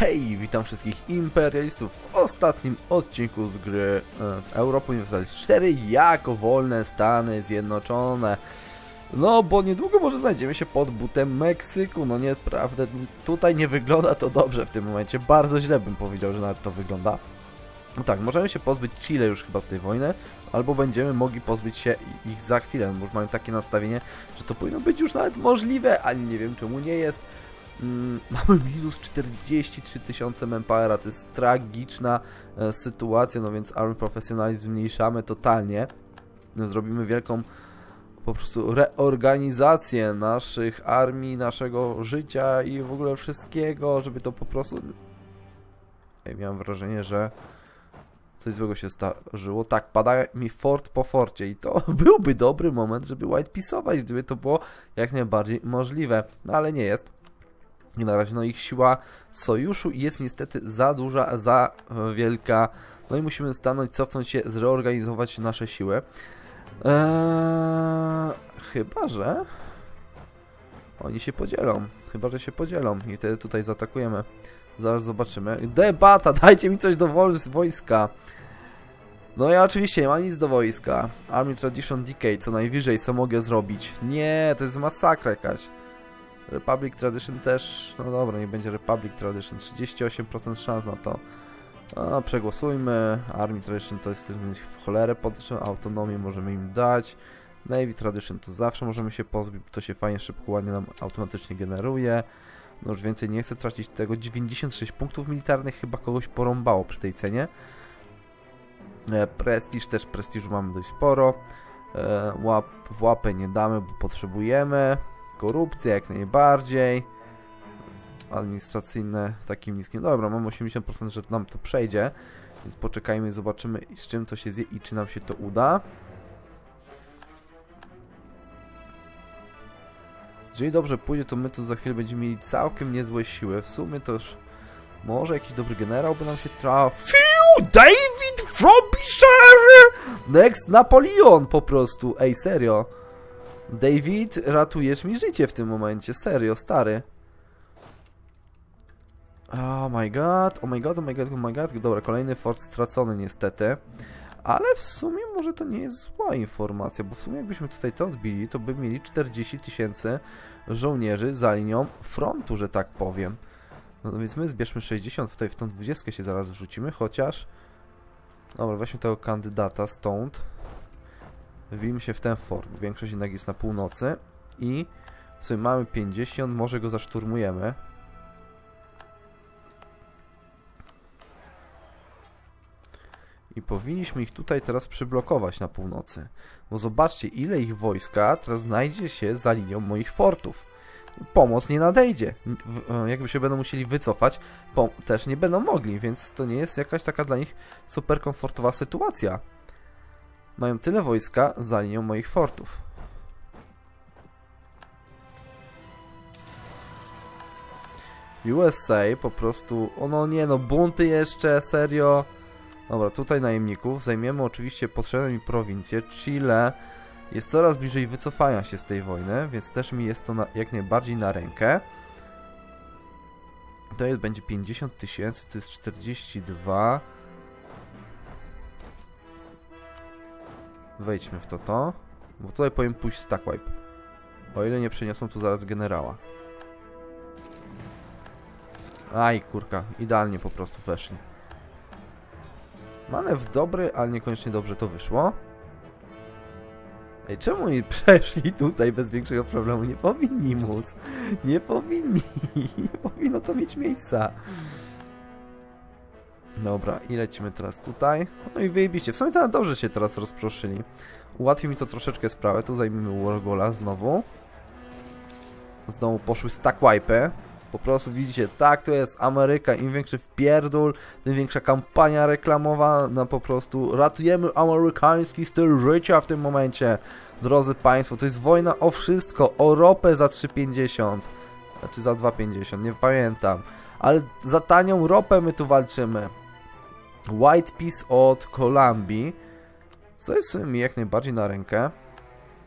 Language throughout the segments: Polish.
Hej, witam wszystkich imperialistów w ostatnim odcinku z gry w Europa Universalis 4 jako wolne Stany Zjednoczone. No, bo niedługo może znajdziemy się pod butem Meksyku. No nieprawda, tutaj nie wygląda to dobrze w tym momencie. Bardzo źle bym powiedział, że nawet to wygląda. No tak, możemy się pozbyć Chile już chyba z tej wojny, albo będziemy mogli pozbyć się ich za chwilę, bo już mamy takie nastawienie, że to powinno być już nawet możliwe, ale nie wiem czemu nie jest. Mamy minus 43 000 manpowera, to jest tragiczna sytuacja, no więc Army Professionalizm zmniejszamy totalnie. Zrobimy wielką po prostu reorganizację naszych armii, naszego życia i w ogóle wszystkiego, żeby to po prostu... miałem wrażenie, że coś złego się zdarzyło. Tak, pada mi fort po forcie i to byłby dobry moment, żeby whitepisować, gdyby to było jak najbardziej możliwe, no ale nie jest. I na razie no ich siła sojuszu jest niestety za duża, za wielka. No i musimy stanąć, cofnąć się, zreorganizować nasze siły. Chyba, że oni się podzielą. Chyba, że się podzielą i wtedy tutaj zaatakujemy. Zaraz zobaczymy. Debata! Dajcie mi coś do wojska. No ja oczywiście nie mam nic do wojska. Army Tradition Decay, co najwyżej co mogę zrobić. Nie, to jest masakra jakaś. Republic Tradition też, no dobra, nie będzie Republic Tradition, 38% szans na to. Przegłosujmy. Army Tradition to jest w cholerę potrzebne, autonomię możemy im dać. Navy Tradition to zawsze możemy się pozbyć, to się fajnie, szybko, ładnie nam automatycznie generuje. No już więcej nie chcę tracić tego. 96 punktów militarnych chyba kogoś porąbało przy tej cenie. Prestiż, też prestiżu mamy dość sporo. W łapę nie damy, bo potrzebujemy. Korupcja jak najbardziej. Administracyjne takim niskim. Dobra, mam 80%, że nam to przejdzie. Więc poczekajmy i zobaczymy, z czym to się zje i czy nam się to uda. Jeżeli dobrze pójdzie, to my tu za chwilę będziemy mieli całkiem niezłe siły. W sumie to już może jakiś dobry generał by nam się trafił. David Frobisher! Next Napoleon po prostu. Ej, serio. David, ratujesz mi życie w tym momencie. Serio, stary. Oh my god, oh my god, oh my god, oh my god. Dobra, kolejny fort stracony niestety. Ale w sumie może to nie jest zła informacja, bo w sumie jakbyśmy tutaj to odbili, to by mieli 40 000 żołnierzy za linią frontu, że tak powiem. No więc my zbierzmy 60, tutaj w tą 20 się zaraz wrzucimy, chociaż... Dobra, weźmy tego kandydata stąd. Wbijmy się w ten fort, bo większość jednak jest na północy. I w sumie mamy 50, może go zaszturmujemy. I powinniśmy ich tutaj teraz przyblokować na północy. Bo zobaczcie, ile ich wojska teraz znajdzie się za linią moich fortów. Pomoc nie nadejdzie. Jakby się będą musieli wycofać, też nie będą mogli, więc to nie jest jakaś taka dla nich super komfortowa sytuacja. Mają tyle wojska za linią moich fortów. USA po prostu... O no nie no, bunty jeszcze, serio... Dobra, tutaj najemników. Zajmiemy oczywiście potrzebne mi prowincje. Chile jest coraz bliżej wycofania się z tej wojny, więc też mi jest to jak najbardziej na rękę. To będzie 50 000, to jest 42. Wejdźmy w to. Bo tutaj powiem pójść stack wipe. O ile nie przeniosą tu zaraz generała. Aj, kurka. Idealnie po prostu weszli. Manewr dobry, ale niekoniecznie dobrze to wyszło. Ej, czemu oni przeszli tutaj bez większego problemu? Nie powinni móc. Nie powinni. Nie powinno to mieć miejsca. Dobra, i lecimy teraz tutaj. No i wyjebiście. W sumie to dobrze się teraz rozproszyli. Ułatwi mi to troszeczkę sprawę. Tu zajmijmy Wargola znowu. Znowu poszły stack wipe'y. Po prostu widzicie, tak to jest Ameryka, im większy wpierdól, tym większa kampania reklamowa, no po prostu ratujemy amerykański styl życia w tym momencie. Drodzy Państwo, to jest wojna o wszystko, o ropę za 3,50, znaczy za 2,50, nie pamiętam, ale za tanią ropę my tu walczymy. White Peace od Kolumbii, co jest mi jak najbardziej na rękę.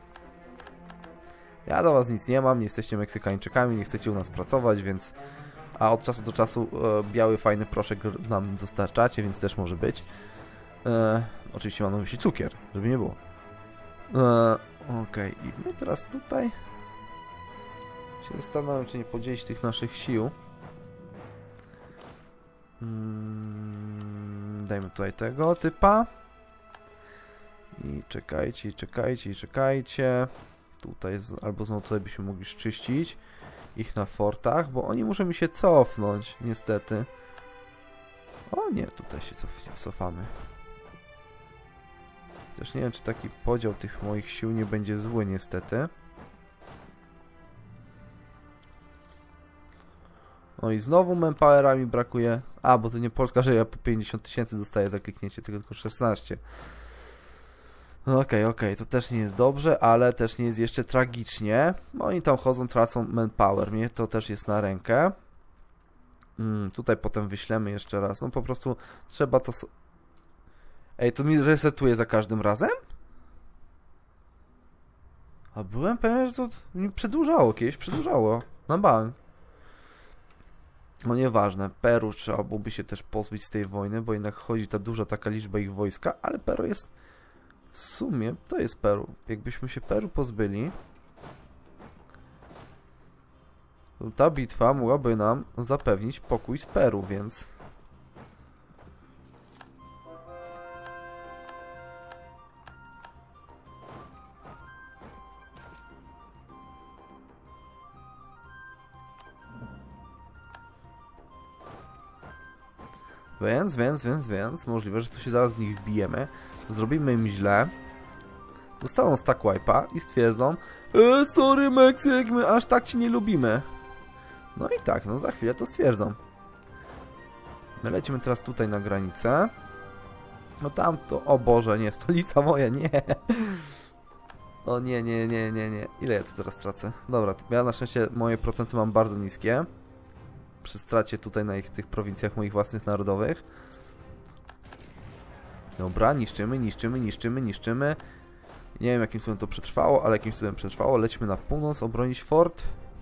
Ja do was nic nie mam, nie jesteście Meksykańczykami, nie chcecie u nas pracować, więc A od czasu do czasu biały, fajny proszek nam dostarczacie, więc też może być. Oczywiście mam na myśli cukier, żeby nie było. Okej, i my teraz tutaj się zastanawiam, czy nie podzielić tych naszych sił. Dajmy tutaj tego typa. I czekajcie, czekajcie, czekajcie. Tutaj, albo znowu tutaj byśmy mogli szczyścić ich na fortach, bo oni muszą mi się cofnąć, niestety. O nie, tutaj się cofamy. Też nie wiem, czy taki podział tych moich sił nie będzie zły, niestety. O i znowu manpowera mi brakuje. A, bo to nie Polska, że ja po 50 000 dostaję za kliknięcie, tylko 16. Okej, to też nie jest dobrze, ale też nie jest jeszcze tragicznie. Oni tam chodzą, tracą manpower, mnie to też jest na rękę. Tutaj potem wyślemy jeszcze raz, no po prostu trzeba to... Ej, to mi resetuje za każdym razem? A byłem pewien, że to mi przedłużało kiedyś, przedłużało. Na bank. No nieważne, Peru trzeba byłoby się też pozbyć z tej wojny, bo jednak chodzi ta duża taka liczba ich wojska, ale Peru jest... W sumie to jest Peru. Jakbyśmy się Peru pozbyli, to ta bitwa mogłaby nam zapewnić pokój z Peru, więc... Więc możliwe, że tu się zaraz w nich wbijemy. Zrobimy im źle. Dostaną stack wipe'a i stwierdzą: sorry Meksyk, my aż tak ci nie lubimy. No i tak, no za chwilę to stwierdzą. My lecimy teraz tutaj na granicę. No tam to, o Boże, nie, stolica moja, nie. O nie. Ile ja to teraz tracę? Dobra, ja na szczęście moje procenty mam bardzo niskie. Przy stracie tutaj na tych prowincjach moich własnych narodowych. Dobra, niszczymy. Nie wiem, jakim cudem to przetrwało, ale jakimś cudem przetrwało. Lećmy na północ, obronić fort.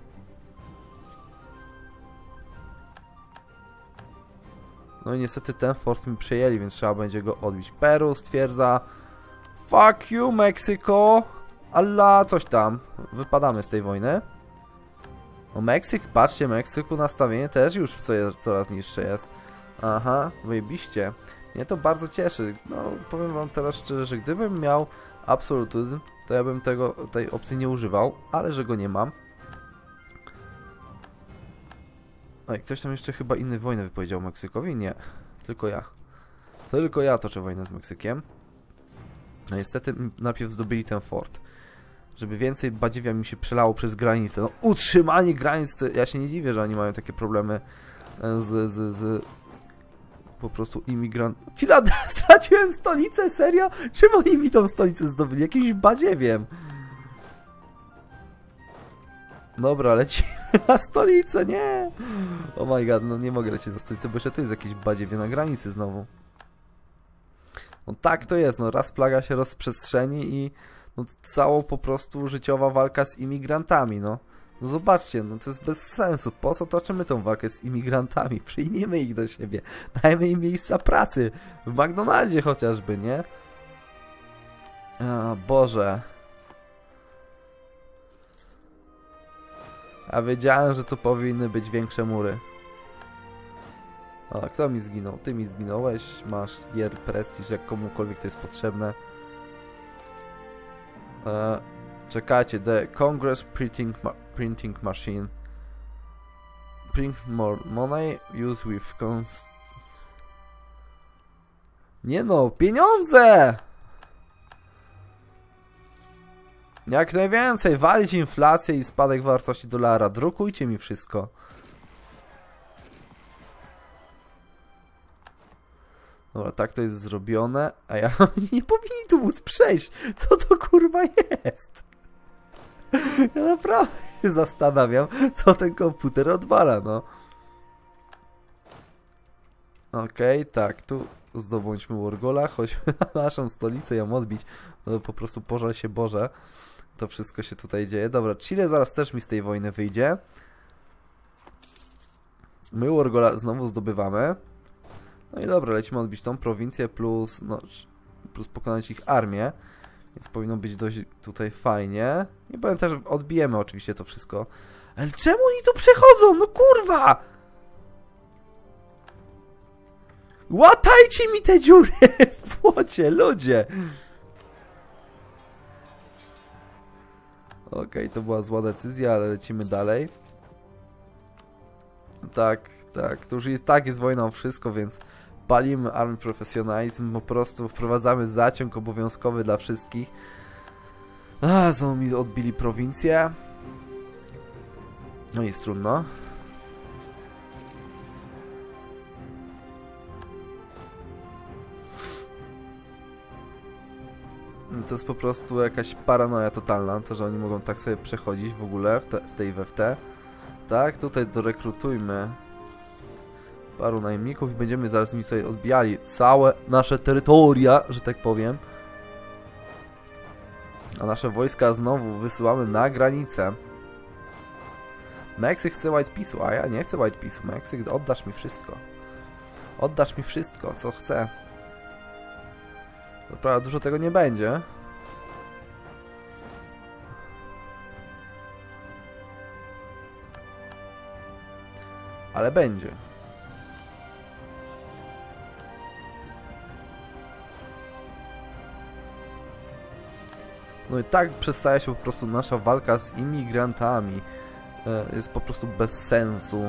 No i niestety ten fort mi przejęli, więc trzeba będzie go odbić. Peru stwierdza: fuck you, Meksyko! Allah, coś tam. Wypadamy z tej wojny. No Meksyk, patrzcie, Meksyku nastawienie też już coraz niższe jest. Aha, wyjebiście. Mnie to bardzo cieszy. No, powiem wam teraz szczerze, że gdybym miał absolutyzm, to ja bym tej opcji nie używał, ale że go nie mam. Oj, ktoś tam jeszcze chyba inny wojnę wypowiedział Meksykowi? Nie, tylko ja. Tylko ja toczę wojnę z Meksykiem. No niestety najpierw zdobyli ten fort. Żeby więcej badziewia mi się przelało przez granicę. No, utrzymanie granic, ja się nie dziwię, że oni mają takie problemy z po prostu imigrant... Straciłem stolicę? Serio? Czym oni mi tą stolicę zdobyli? Jakimś badziewiem. Dobra, lecimy na stolicę, nie! Oh my god, no nie mogę lecieć na stolicę, bo jeszcze tu jest jakieś badziewie na granicy znowu. No tak to jest, no raz plaga się rozprzestrzeni i no całą po prostu życiowa walka z imigrantami, no. No zobaczcie, no to jest bez sensu. Po co toczymy tą walkę z imigrantami? Przyjmiemy ich do siebie. Dajmy im miejsca pracy. W McDonaldzie chociażby, nie? O Boże. A wiedziałem, że to powinny być większe mury. O, kto mi zginął? Ty mi zginąłeś. Masz Year Prestige, jak komukolwiek to jest potrzebne. Czekajcie, the Congress printing machine. Print more money, use with Nie no, pieniądze! Jak najwięcej, walić inflację i spadek wartości dolara. Drukujcie mi wszystko. Dobra, tak to jest zrobione. A ja nie powinni tu móc przejść. Co to kurwa jest? Ja naprawdę się zastanawiam, co ten komputer odwala, no. Okej, tak, tu zdobądźmy Wargola, chodźmy na naszą stolicę ją odbić. No po prostu pożal się Boże. To wszystko się tutaj dzieje. Dobra, Chile zaraz też mi z tej wojny wyjdzie. My Wargola znowu zdobywamy. No i dobra, lecimy odbić tą prowincję plus, no, plus pokonać ich armię. Więc powinno być dość tutaj fajnie. Nie powiem też, że odbijemy oczywiście to wszystko. Ale czemu oni tu przechodzą? No kurwa! Łatajcie mi te dziury w płocie, ludzie! Okej, to była zła decyzja, ale lecimy dalej. Tak, to już jest wojna o wszystko, więc palimy Army Professionalizm, po prostu wprowadzamy zaciąg obowiązkowy dla wszystkich. Znowu mi odbili prowincję. No jest trudno. To jest po prostu jakaś paranoja totalna, to, że oni mogą tak sobie przechodzić w ogóle w tej we w te. Tak, tutaj dorekrutujmy paru najemników i będziemy zaraz mi tutaj odbijali całe nasze terytoria, że tak powiem. A nasze wojska znowu wysyłamy na granicę. Meksyk chce White Peace'u, a ja nie chcę White Peace'u. Meksyk, oddasz mi wszystko. Oddasz mi wszystko, co chcę. Naprawdę dużo tego nie będzie. Ale będzie. No i tak przestaje się po prostu nasza walka z imigrantami. Jest po prostu bez sensu.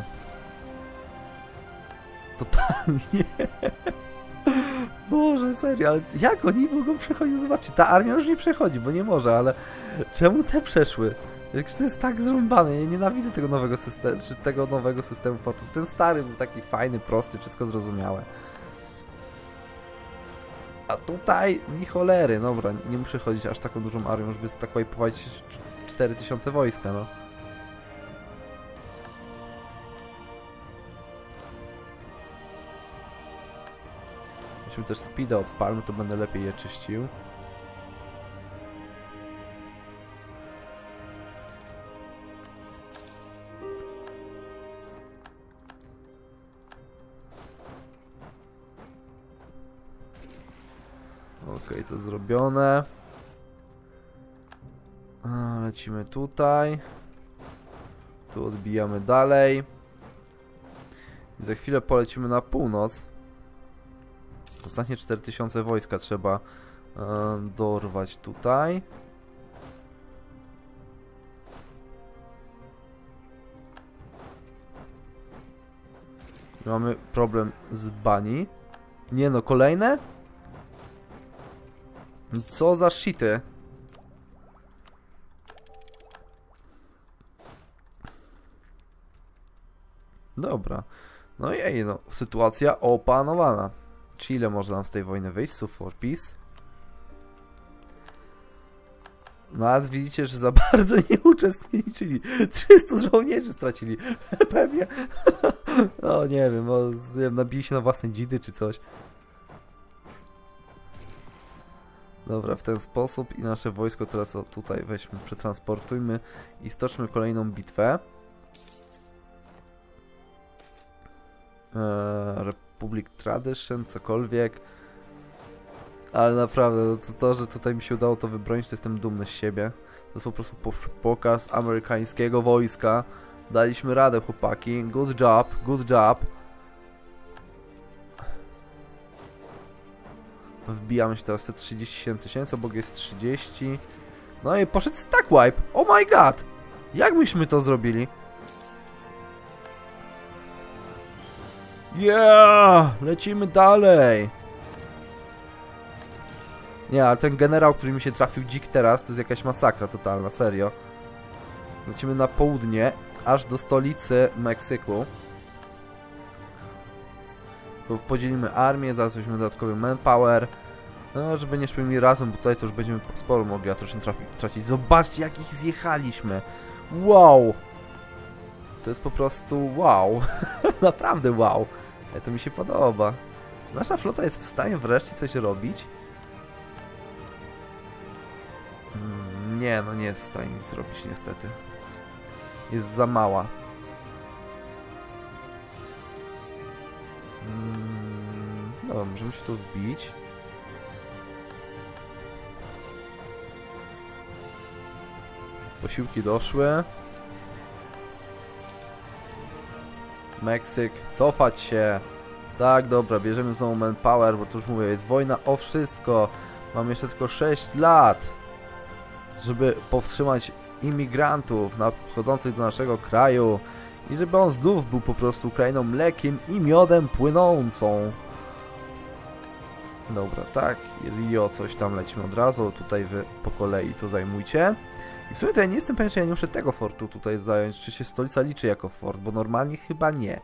Totalnie. Boże, serio, ale jak oni mogą przechodzić? Zobaczcie, ta armia już nie przechodzi, bo nie może, ale czemu te przeszły? Jak to jest tak zrąbane, ja nienawidzę tego nowego systemu fortów. Ten stary był taki fajny, prosty, wszystko zrozumiałe. A tutaj ni cholery, dobra, nie muszę chodzić aż taką dużą armią, żeby tak wajpować 4000 wojska, no. Jeśli też speeda odpalmy, to będę lepiej je czyścił. Okej, to zrobione. Lecimy tutaj. Tu odbijamy dalej. I za chwilę polecimy na północ. Ostatnie 4000 wojska trzeba dorwać tutaj. Mamy problem z Bani. Nie no, kolejne? Co za shity. Dobra. No i ej, no, sytuacja opanowana. Chile może nam z tej wojny wyjść, Sue for Peace. Nawet widzicie, że za bardzo nie uczestniczyli. 300 żołnierzy stracili. Pewnie. No nie wiem, nabili się na własne dzidy czy coś. Dobra, w ten sposób i nasze wojsko teraz tutaj weźmy, przetransportujmy i stoczmy kolejną bitwę. Republic Tradition, cokolwiek. Ale naprawdę, to, że tutaj mi się udało to wybronić, to jestem dumny z siebie. To jest po prostu pokaz amerykańskiego wojska. Daliśmy radę, chłopaki. Good job, good job. Wbijamy się teraz te 37 000, obok jest 30. No i poszedł stack wipe. Oh my god! Jak myśmy to zrobili? Yeah! Lecimy dalej! Nie, ale ten generał, który mi się trafił dzik teraz, to jest jakaś masakra totalna, serio. Lecimy na południe, aż do stolicy Meksyku. Podzielimy armię, zaraz weźmiemy dodatkowy manpower. No, żeby nie szli razem, bo tutaj to już będziemy sporo mogli attrition tracić. Zobaczcie, jak ich zjechaliśmy. Wow! To jest po prostu wow. Naprawdę wow. To mi się podoba. Czy nasza flota jest w stanie wreszcie coś robić? Nie, no nie jest w stanie nic zrobić niestety. Jest za mała. Dobra, możemy się tu wbić. Posiłki doszły. Meksyk, cofać się. Tak, dobra, bierzemy znowu manpower, bo to już mówię, jest wojna o wszystko. Mam jeszcze tylko 6 lat, żeby powstrzymać imigrantów wchodzących do naszego kraju i żeby on znów był po prostu krainą mlekiem i miodem płynącą. Dobra, tak, Rio, coś tam lecimy od razu, tutaj wy po kolei to zajmujcie. I w sumie to ja nie jestem pewien, czy ja nie muszę tego fortu tutaj zająć, czy się stolica liczy jako fort, bo normalnie chyba nie.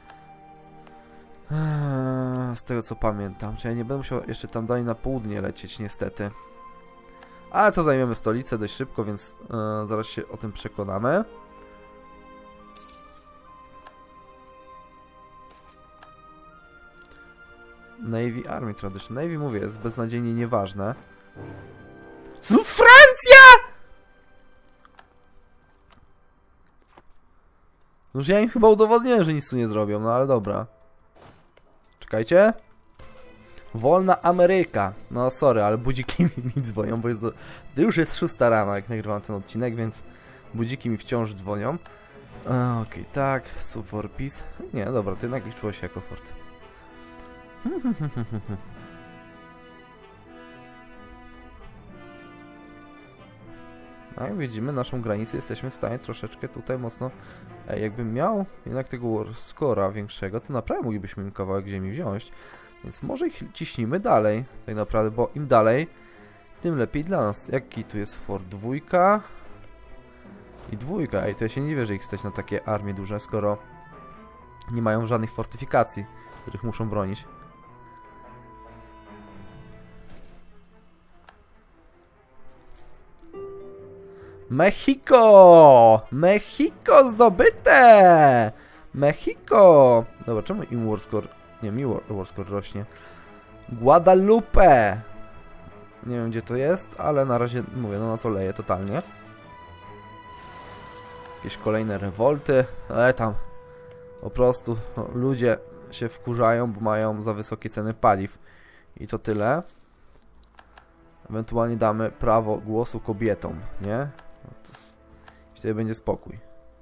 Z tego co pamiętam, czy ja nie będę musiał jeszcze tam dalej na południe lecieć niestety. Ale to zajmiemy stolicę dość szybko, więc zaraz się o tym przekonamy. Navy Army Tradition. Navy, mówię, jest beznadziejnie nieważne. Co? Francja! Noż ja im chyba udowodniłem, że nic tu nie zrobią, no ale dobra. Czekajcie. Wolna Ameryka. No sorry, ale budziki mi dzwonią, bo jest to już jest 6 rano, jak nagrywam ten odcinek, więc budziki mi wciąż dzwonią. Okej, tak. For peace. Nie, dobra, to jednak liczyło się jako fort. No jak widzimy, naszą granicę jesteśmy w stanie troszeczkę tutaj mocno... jakbym miał jednak tego scora większego, to naprawdę moglibyśmy im kawałek ziemi wziąć. Więc może ich ciśnijmy dalej, tak naprawdę, bo im dalej, tym lepiej dla nas. Jaki tu jest fort? 2 i 2. Ej, to ja się nie dziwię, że ich stać na takie armie duże, skoro nie mają żadnych fortyfikacji, których muszą bronić. Mexico! Mexico zdobyte! Mexico! Dobra, czemu im war score... Nie, mi war score rośnie. Guadalupe! Nie wiem, gdzie to jest, ale na razie, mówię, no na to leje totalnie. Jakieś kolejne rewolty, ale tam po prostu no, ludzie się wkurzają, bo mają za wysokie ceny paliw. I to tyle. Ewentualnie damy prawo głosu kobietom, nie? I wtedy będzie spokój.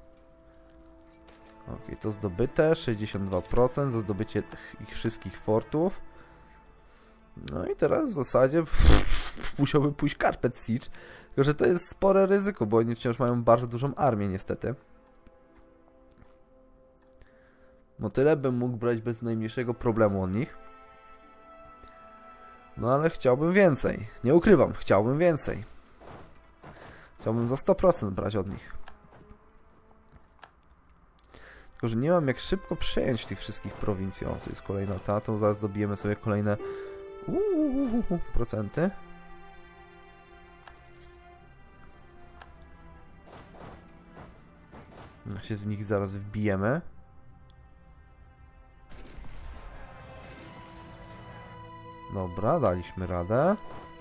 Ok, to zdobyte, 62% za zdobycie ich wszystkich fortów. No i teraz w zasadzie musiałby pójść Carpet Siege. Tylko że to jest spore ryzyko, bo oni wciąż mają bardzo dużą armię niestety. No tyle bym mógł brać bez najmniejszego problemu od nich. No ale chciałbym więcej. Nie ukrywam, chciałbym więcej. Chciałbym za 100% brać od nich. Tylko że nie mam jak szybko przejąć tych wszystkich prowincji. O, to jest kolejna ta, to zaraz dobijemy sobie kolejne procenty. No się w nich zaraz wbijemy. Dobra, daliśmy radę.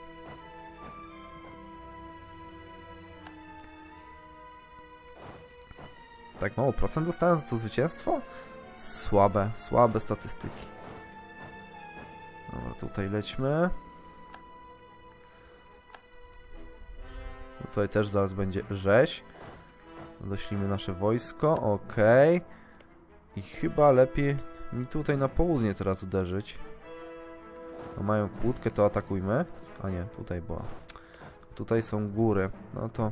Tak mało procent dostałem za to zwycięstwo? Słabe statystyki. Dobra, tutaj lećmy. Tutaj też zaraz będzie rzeź. Doślimy nasze wojsko, okej. I chyba lepiej mi tutaj na południe teraz uderzyć. No, mają kłódkę, to atakujmy. A nie, tutaj była. Tutaj są góry. No to...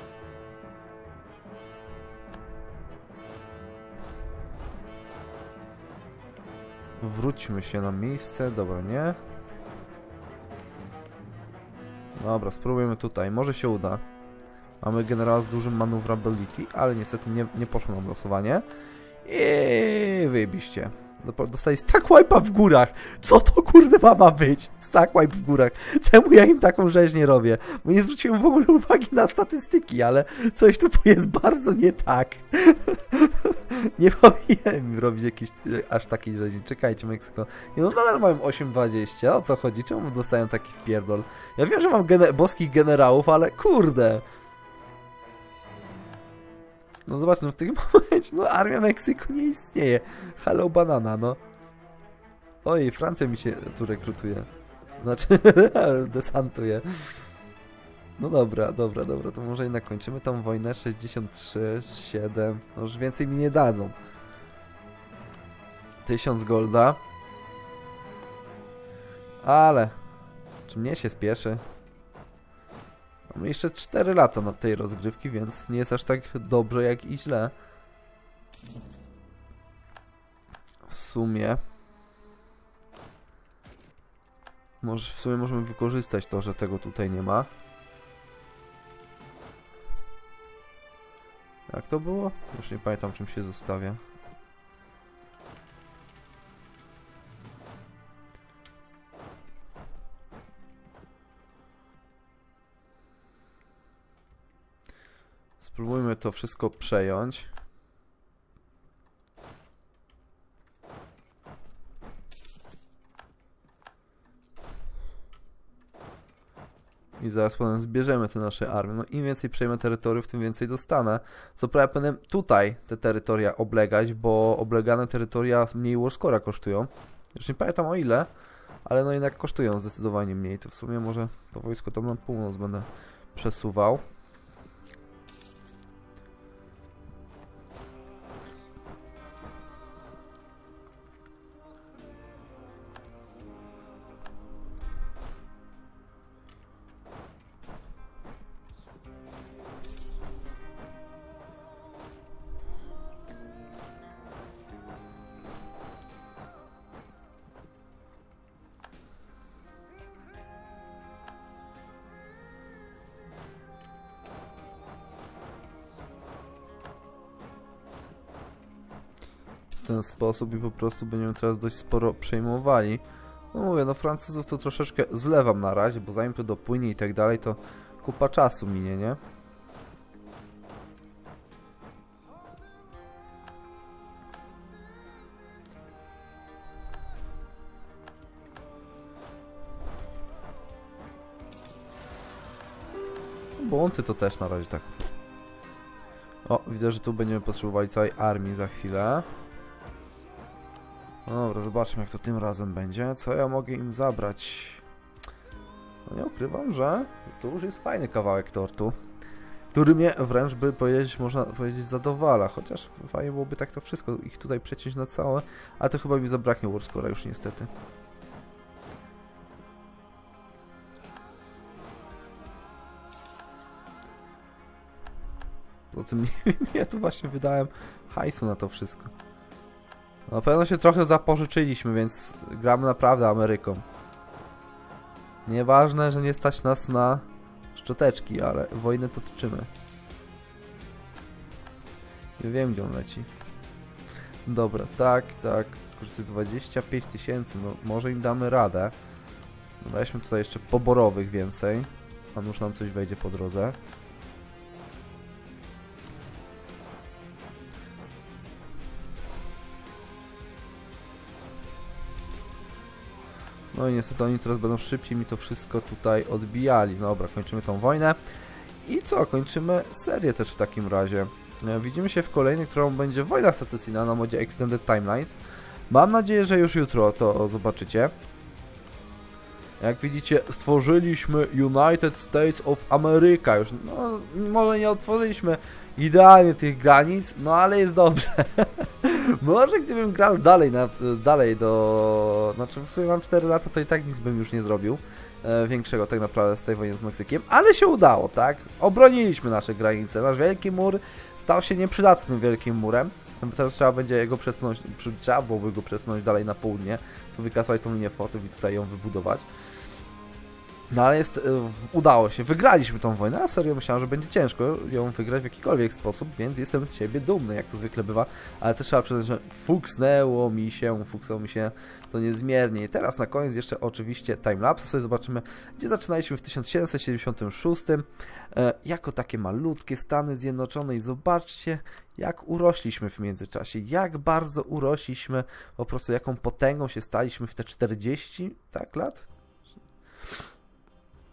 Wróćmy się na miejsce. Dobra, nie? Dobra, spróbujemy tutaj. Może się uda. Mamy generała z dużym maneuverability, ale niestety nie poszło nam losowanie. I wyjebiście. Dostali stack wipe'a w górach. Co to kurde ma być? Stack wipe w górach. Czemu ja im taką rzeźnię robię? Bo nie zwróciłem w ogóle uwagi na statystyki, ale coś tu jest bardzo nie tak. Nie powinienem robić jakiejś aż takiej rzezi. Czekajcie, Meksyko. Nie no, nadal mają 8,20. O co chodzi? Czemu dostają taki wpierdol? Ja wiem, że mam boskich generałów, ale kurde. No zobacz, no w tym momencie, no armia Meksyku nie istnieje. Hello banana, no. Oj, Francja mi się tu rekrutuje. Znaczy, desantuje. No dobra, to może jednak kończymy tą wojnę. 63, 7, no już więcej mi nie dadzą. 1000 golda. Ale, czy mnie się spieszy? Mamy jeszcze 4 lata na tej rozgrywki, więc nie jest aż tak dobrze jak i źle. W sumie... Może w sumie możemy wykorzystać to, że tego tutaj nie ma. Jak to było? Już nie pamiętam, czym się zostawia. Spróbujmy to wszystko przejąć. I zaraz potem zbierzemy te nasze armie. No im więcej przejmę terytoriów, tym więcej dostanę. Co prawda powinienem tutaj te terytoria oblegać, bo oblegane terytoria mniej warscora kosztują. Już nie pamiętam o ile, ale no jednak kosztują zdecydowanie mniej. To w sumie może to wojsko tam na północ będę przesuwał. W ten sposób i po prostu będziemy teraz dość sporo przejmowali. No mówię, no Francuzów to troszeczkę zlewam na razie, bo zanim to dopłynie i tak dalej, to kupa czasu minie, nie? Błąty to też na razie tak. O, widzę, że tu będziemy potrzebowali całej armii za chwilę. No dobra, zobaczmy jak to tym razem będzie. Co ja mogę im zabrać? No nie ukrywam, że to już jest fajny kawałek tortu, który mnie wręcz by powiedzieć, można powiedzieć, zadowala. Chociaż fajnie byłoby tak to wszystko ich tutaj przeciąć na całe, ale to chyba mi zabraknie warscora już niestety. Poza tym ja tu właśnie wydałem hajsu na to wszystko. Na pewno się trochę zapożyczyliśmy, więc gramy naprawdę Ameryką. Nieważne, że nie stać nas na szczoteczki, ale wojnę to toczymy. Nie wiem, gdzie on leci. Dobra, tak. Tylko, że to jest 25 000, no może im damy radę. Weźmy tutaj jeszcze poborowych więcej. A już nam coś wejdzie po drodze. No i niestety oni teraz będą szybciej mi to wszystko tutaj odbijali. Dobra, kończymy tą wojnę. I co? Kończymy serię też w takim razie. Widzimy się w kolejnej, którą będzie wojna secesyjna na modzie Extended Timelines. Mam nadzieję, że już jutro to zobaczycie. Jak widzicie, stworzyliśmy United States of America. Już, no, może nie otworzyliśmy idealnie tych granic, no ale jest dobrze. Może gdybym grał dalej do... Znaczy w sumie mam 4 lata, to i tak nic bym już nie zrobił większego tak naprawdę z tej wojny z Meksykiem, ale się udało, tak? Obroniliśmy nasze granice. Nasz wielki mur stał się nieprzydatnym wielkim murem. Teraz trzeba będzie jego przesunąć, trzeba byłoby go przesunąć dalej na południe, tu wykasować tą linię fortów i tutaj ją wybudować. No ale udało się, wygraliśmy tą wojnę, a serio myślałem, że będzie ciężko ją wygrać w jakikolwiek sposób, więc jestem z siebie dumny, jak to zwykle bywa, ale też trzeba przyznać, że fuksnęło mi się to niezmiernie. I teraz na koniec jeszcze oczywiście timelapse sobie zobaczymy, gdzie zaczynaliśmy w 1776, jako takie malutkie Stany Zjednoczone i zobaczcie, jak urośliśmy w międzyczasie, jak bardzo urośliśmy, po prostu jaką potęgą się staliśmy w te 40 tak, lat.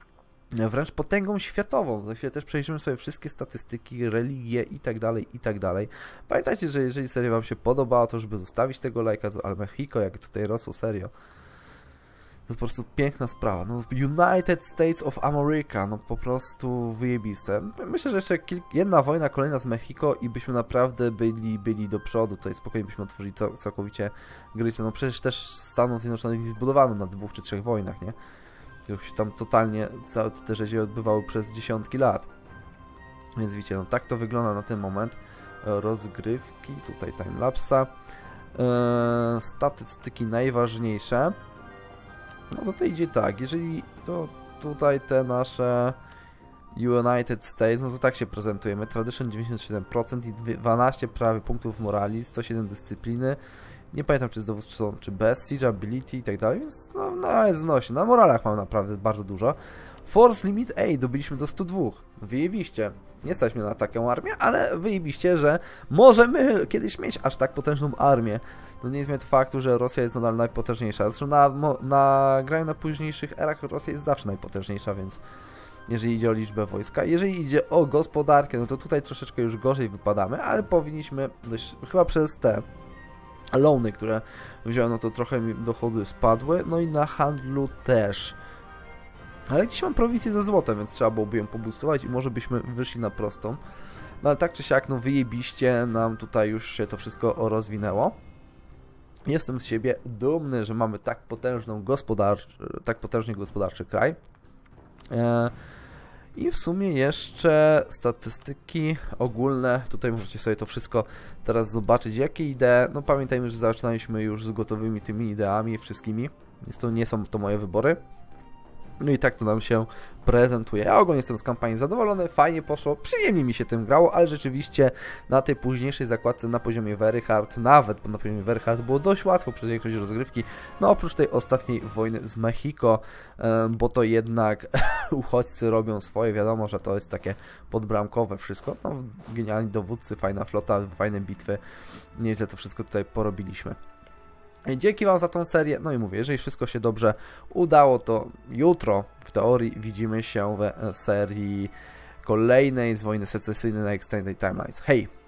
wręcz potęgą światową. Za chwilę też przejrzymy sobie wszystkie statystyki, religie i tak dalej, i tak dalej. Pamiętajcie, że jeżeli seria wam się podobała, to żeby zostawić tego lajka, ale Mexico, jak tutaj rosło, serio. To po prostu piękna sprawa. No, United States of America, no po prostu wyjebiste. Myślę, że jeszcze jedna wojna kolejna z Mexico i byśmy naprawdę byli do przodu. Tutaj spokojnie byśmy otworzyli całkowicie gry. No przecież też Stanów Zjednoczonych nie zbudowano na 2 czy 3 wojnach, nie? Już się tam totalnie całe te rzeczy odbywały przez dziesiątki lat. Więc widzicie, no tak to wygląda na ten moment. Rozgrywki, tutaj timelapsa. Statystyki najważniejsze. No to idzie tak, jeżeli to tutaj te nasze United States, no to tak się prezentujemy. Tradition 97% i 12 prawie punktów morali, 107 dyscypliny. Nie pamiętam, czy z dowódcą, czy bez, siege ability i tak dalej, więc no jest znośnie. Na moralach mam naprawdę bardzo dużo. Force limit, dobiliśmy do 102. Wyjebiście. Nie stać mnie na taką armię, ale wyjebiście, że możemy kiedyś mieć aż tak potężną armię. No nie zmienia to faktu, że Rosja jest nadal najpotężniejsza. Zresztą na graniu na późniejszych erach Rosja jest zawsze najpotężniejsza, więc jeżeli idzie o liczbę wojska. Jeżeli idzie o gospodarkę, no to tutaj troszeczkę już gorzej wypadamy, ale powinniśmy dość, chyba przez te loany, które wziąłem, no to trochę mi dochody spadły, no i na handlu też. Ale dziś mam prowincję ze złotem, więc trzeba byłoby ją poboostować i może byśmy wyszli na prostą. No ale tak czy siak, no wyjebiście nam tutaj już się to wszystko rozwinęło. Jestem z siebie dumny, że mamy tak potężnie gospodarczy kraj. I w sumie jeszcze statystyki ogólne. Tutaj możecie sobie to wszystko teraz zobaczyć, jakie idee. No pamiętajmy, że zaczynaliśmy już z gotowymi tymi ideami wszystkimi. Nie są to moje wybory. No i tak to nam się prezentuje. Ja ogólnie jestem z kampanii zadowolony, fajnie poszło, przyjemnie mi się tym grało, ale rzeczywiście na tej późniejszej zakładce na poziomie Very Hard, nawet na poziomie Very Hard było dość łatwo przez większość rozgrywki, no oprócz tej ostatniej wojny z Mexico, bo to jednak uchodźcy robią swoje, wiadomo, że to jest takie podbramkowe wszystko, no genialni dowódcy, fajna flota, fajne bitwy, nieźle to wszystko tutaj porobiliśmy. Dzięki wam za tą serię, no i mówię, jeżeli wszystko się dobrze udało, to jutro w teorii widzimy się w serii kolejnej z wojny secesyjnej na Extended Timelines. Hej!